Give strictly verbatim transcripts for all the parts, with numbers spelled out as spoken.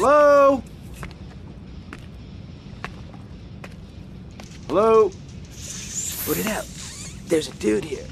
Hello? Hello? Put it out. There's a dude here.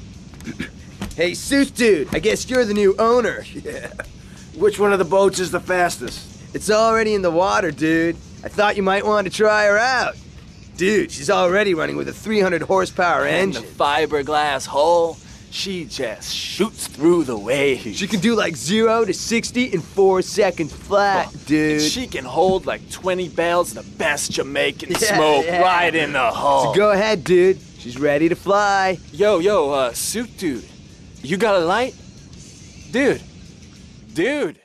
Hey, suit dude, I guess you're the new owner. Yeah. Which one of the boats is the fastest? It's already in the water, dude. I thought you might want to try her out. Dude, she's already running with a three hundred horsepower And the engine. fiberglass hull, she just shoots through the waves. She can do like zero to sixty in four seconds flat, Well, dude. She can hold like twenty barrels of the best Jamaican Yeah, smoke yeah. right in the hull. So go ahead, dude. She's ready to fly. Yo, yo, uh, suit dude. You got a light? Dude. Dude.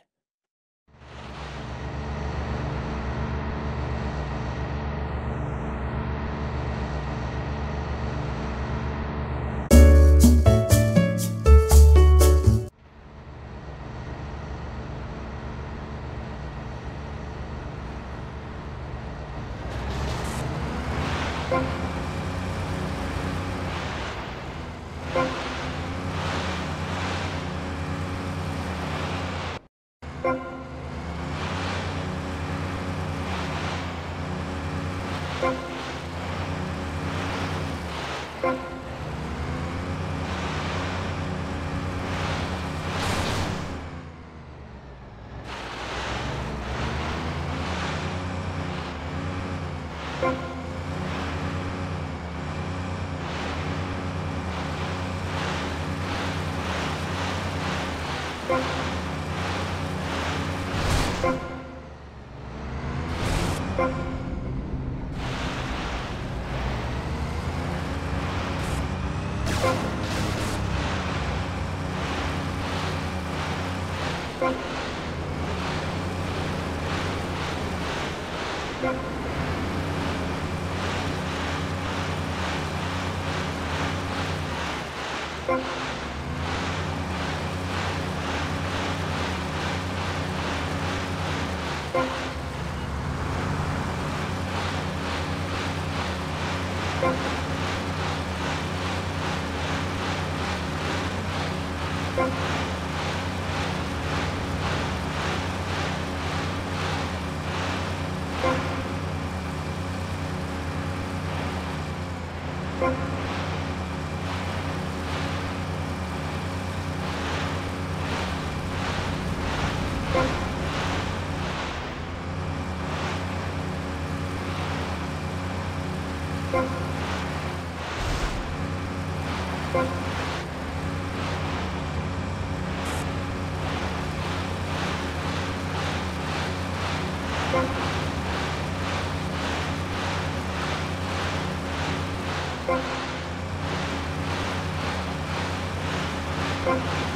Bye.